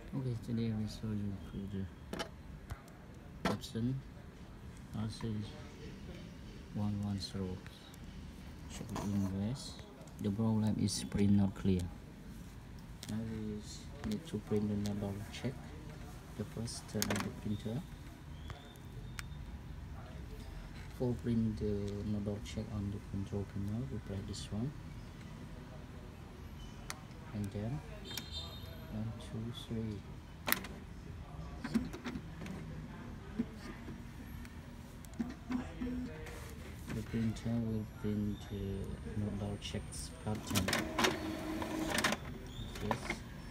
Okay, today I will show you the Epson L3110. Check the ingress. The problem is print not clear. Now we need to print the number check. The first turn on the printer. For print the number check on the control panel, we press this one. And then 1, 2, 3. The printer will print number checks pattern. Yes.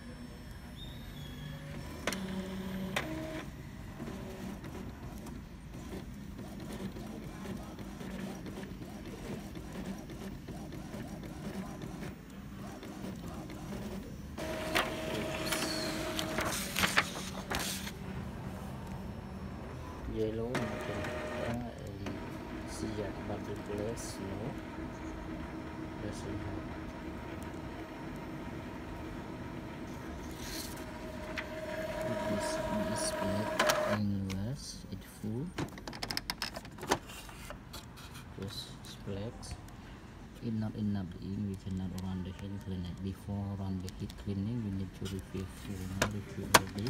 Yellow and see but the place no doesn't have. This display English it full. Just select. If not enough ink, we cannot run the heat cleaning. Before run the heat cleaning, we need to refill full. Now refill already.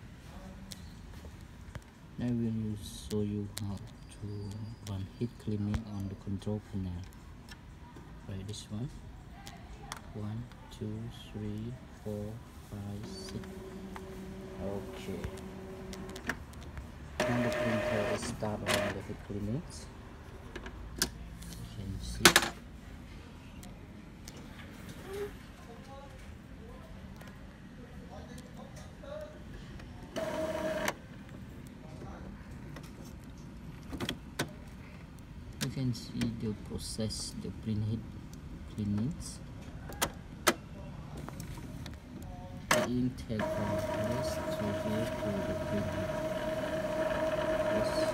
Now we will show you how to run heat cleaning on the control panel. Right, this one. 1, 2, 3, 4, 5, 6. Okay. Now the printer is start on the heat cleaning. You can see. You can see the process, the print heat cleanings. The ink take from this to here to the print heat. Yes.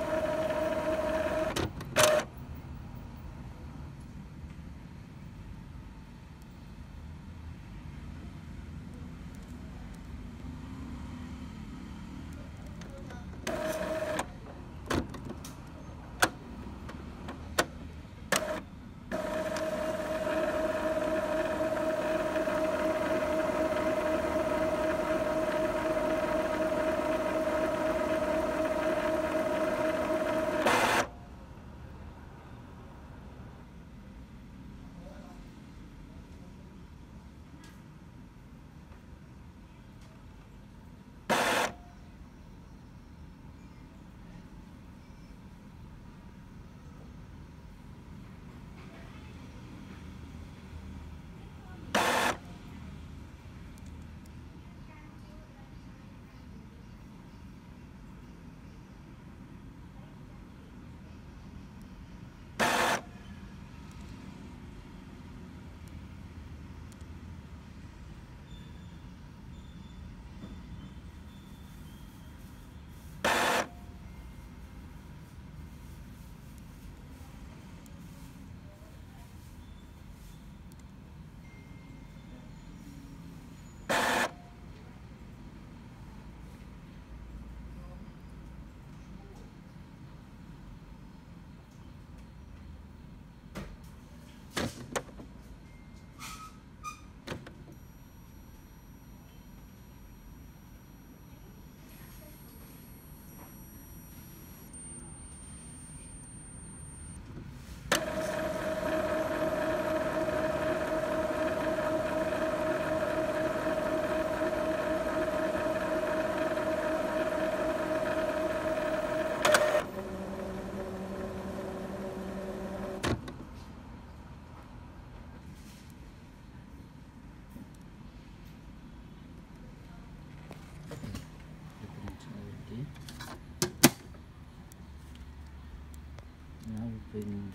Bring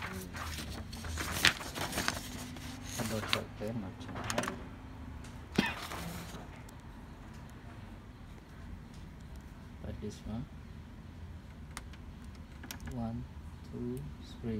the check pen macam like this one. 1, 2, 3.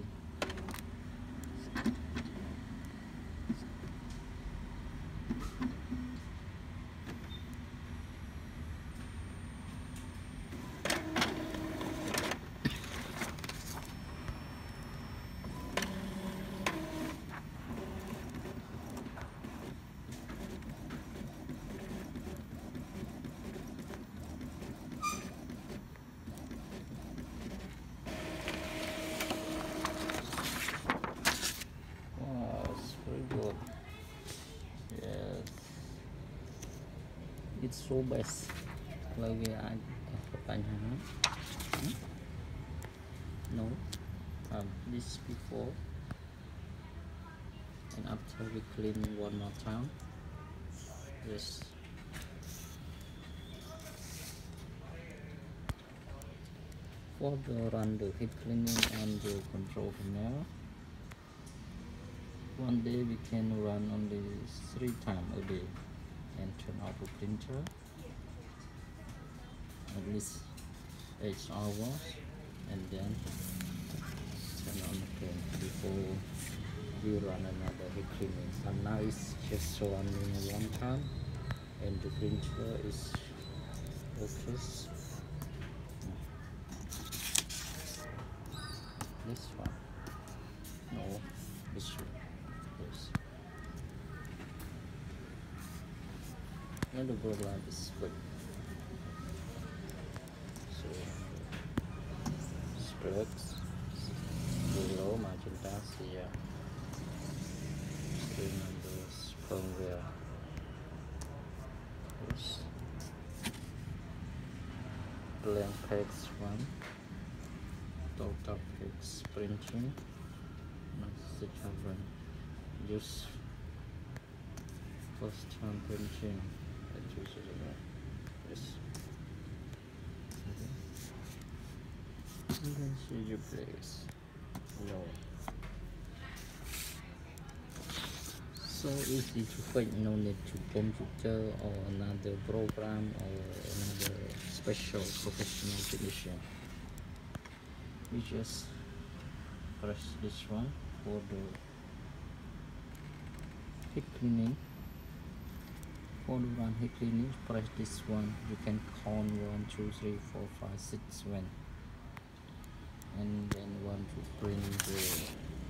it's so best. Like no, this before and after we clean one more time. Yes. For the run the heat cleaning and the control panel, one day we can run only 3 times a day and turn off the printer at least 8 hours and then turn on again before we run another heat cleaning. And now it's just running one time and the printer is focused. This one, no, this one, yes. And the program is good. So spreads below magenta here. Screen numbers firmware. Yes. Blank page 1. Total page printing. Message haven't used first time printing. Yes. You can see your place. No. So easy to find, no need to computer or another program or another special professional technician. We just press this one for the heat cleaning. For the run heat cleaning, press this one. You can count 1, 2, 3, 4, 5, 6, 7. And then want to print the.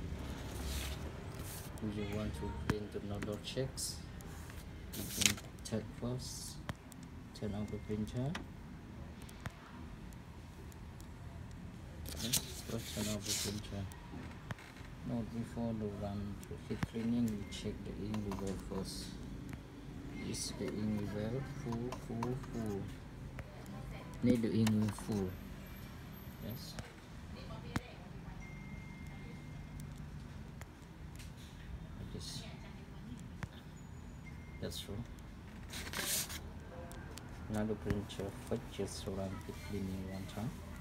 You want to print another checks. You can take first. Turn off the printer. Yes, first turn off the printer. Note before the run to heat cleaning, we check the ink level first. Is the ink level full? Need the ink full. Yes. Like this. That's true. Now the printer first just run heat cleaning one time.